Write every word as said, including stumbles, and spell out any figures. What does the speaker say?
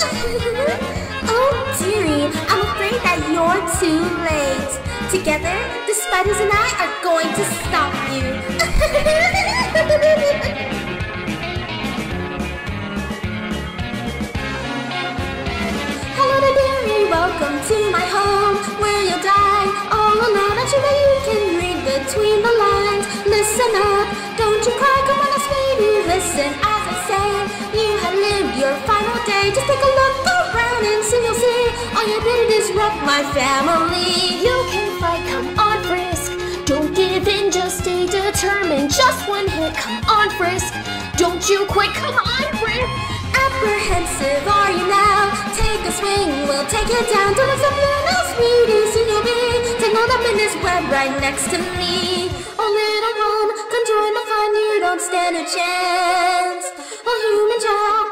Oh dearie, I'm afraid that you're too late. Together, the spiders and I are going to stop you. Hello there dearie, welcome to my home, where you'll die all alone. I'm sure that you can read between the lines. Listen up, don't you cry, come on now sweetie, listen as I say. You have lived your final day, just take a look around and soon you'll see all you did is disrupt my family. You can fight, come on Frisk, don't give in, just stay determined. Just one hit, come on Frisk, don't you quit, come on Frisk. Apprehensive are you now? Take a swing, we'll take it down. Don't accept little sweetie, soon you'll be tangled up in this web right next to me. Oh little one, come join the fun, you don't stand a chance. Oh human child.